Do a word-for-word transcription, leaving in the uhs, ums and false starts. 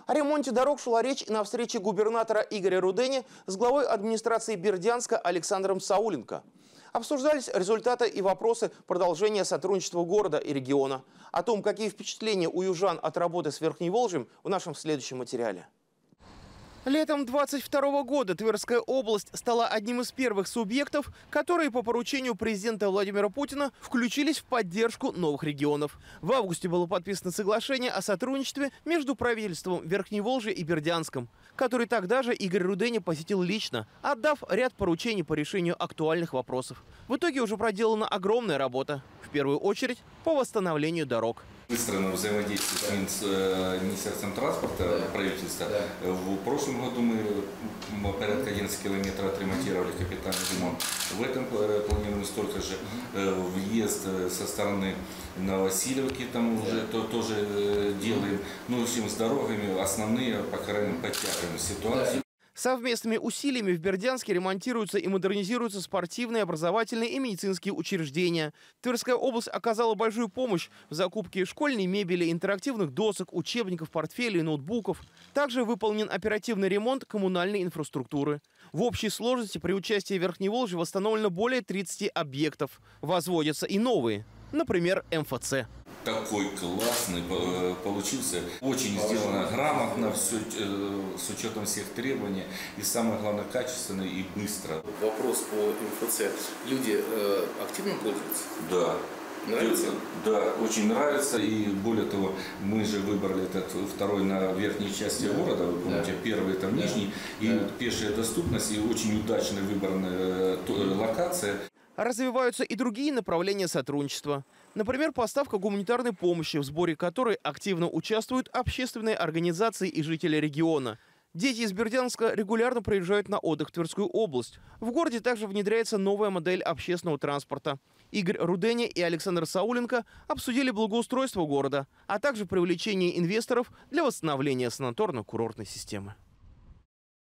О ремонте дорог шла речь и на встрече губернатора Игоря Рудени с главой администрации Бердянска Александром Сауленко. Обсуждались результаты и вопросы продолжения сотрудничества города и региона. О том, какие впечатления у южан от работы с Верхневолжьем, в нашем следующем материале. Летом двадцать второго года Тверская область стала одним из первых субъектов, которые по поручению президента Владимира Путина включились в поддержку новых регионов. В августе было подписано соглашение о сотрудничестве между правительством Верхневолжья и Бердянском, который тогда же Игорь Рудени посетил лично, отдав ряд поручений по решению актуальных вопросов. В итоге уже проделана огромная работа, в первую очередь по восстановлению дорог. Выстроено взаимодействие с Министерством транспорта, да, правительства. Да. В прошлом году мы порядка одиннадцати километров отремонтировали, капитальный ремонт. В этом планируем столько же. Въезд со стороны Новосилевки там уже то, тоже делаем. Ну, в общем, с дорогами основные, по крайней мере, подтягиваем ситуацию. Совместными усилиями в Бердянске ремонтируются и модернизируются спортивные, образовательные и медицинские учреждения. Тверская область оказала большую помощь в закупке школьной мебели, интерактивных досок, учебников, портфелей, ноутбуков. Также выполнен оперативный ремонт коммунальной инфраструктуры. В общей сложности при участии Верхневолжья восстановлено более тридцати объектов. Возводятся и новые, например, эм эф цэ. Такой классный получился. Очень сделано грамотно, все с учетом всех требований. И самое главное, качественно и быстро. Вопрос по эм эф цэ. Люди э, активно пользуются? Да. Нравится? Да, очень нравится. И более того, мы же выбрали этот второй на верхней части да. города. Вы помните, да. первый это в нижней. Да. И да. пешая доступность, и очень удачно выбранная локация. Развиваются и другие направления сотрудничества. Например, поставка гуманитарной помощи, в сборе которой активно участвуют общественные организации и жители региона. Дети из Бердянска регулярно приезжают на отдых в Тверскую область. В городе также внедряется новая модель общественного транспорта. Игорь Рудени и Александр Сауленко обсудили благоустройство города, а также привлечение инвесторов для восстановления санаторно-курортной системы.